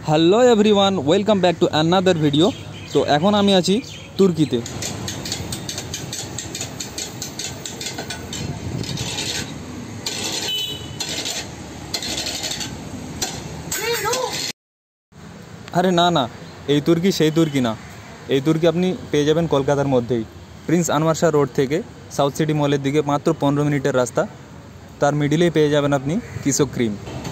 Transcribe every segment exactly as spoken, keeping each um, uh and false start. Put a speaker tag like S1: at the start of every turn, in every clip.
S1: Hello everyone welcome back to another video. तो एखन आमी आछि तुर्कीते। अरे ना ना এই তুর্কি সেই তুর্কি না, এই তুর্কি আপনি পেয়ে যাবেন কলকাতার মধ্যেই প্রিন্স আনোয়ার শাহ রোড থেকে সাউথ সিটি মলের দিকে মাত্র পনেরো মিনিটের রাস্তা। তার মিডিলেই পেয়ে যাবেন আপনি XisoKrim।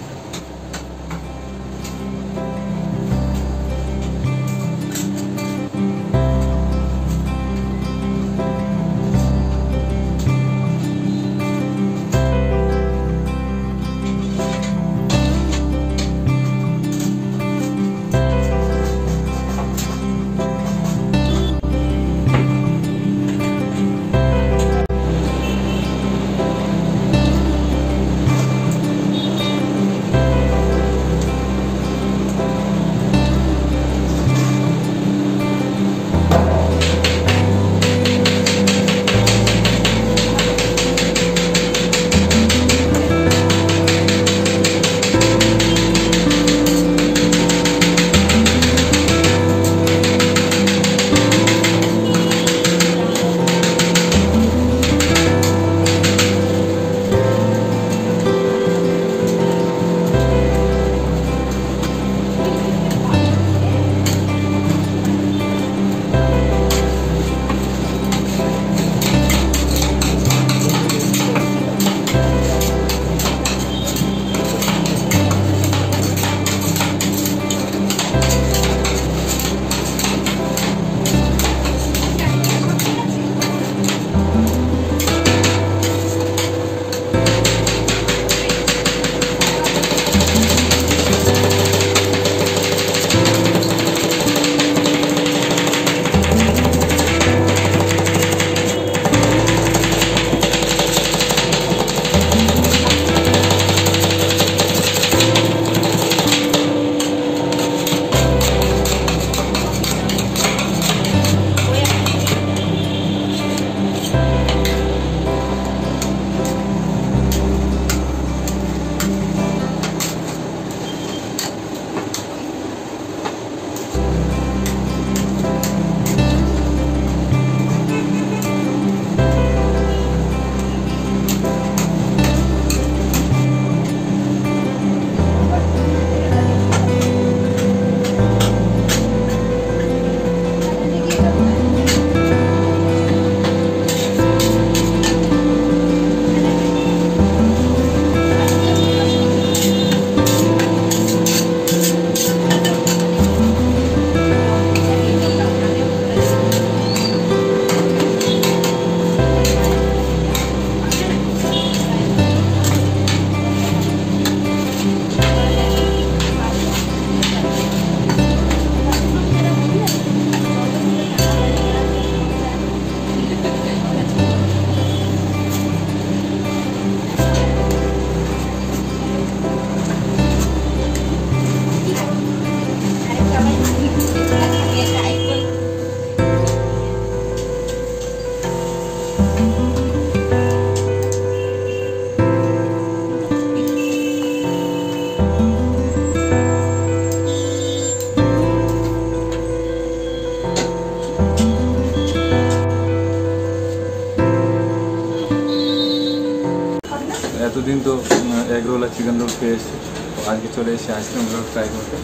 S1: এতদিন তো এগ রোল আর চিকেন রোল খেয়ে এসেছি, তো আজকে চলে এসেছি আইসক্রিম রোল ট্রাই করতে।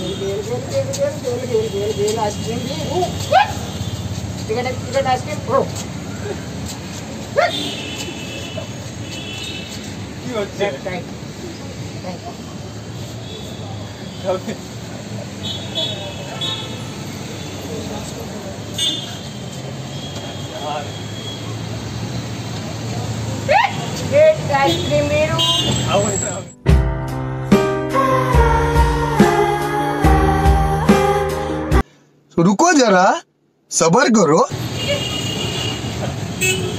S2: आइसक्रीम टिकट टिकट आइसक्रीम
S1: কি হচ্ছে
S2: आइसक्रीम मेरू
S3: रुको जरा सबर करो।